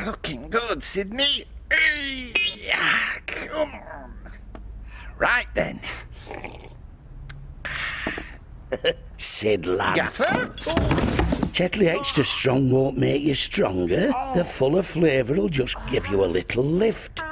Looking good, Sydney. Come on. Right then. Sid, lad. Gaffer? Tetley extra strong won't make you stronger. The fuller flavour will just give you a little lift.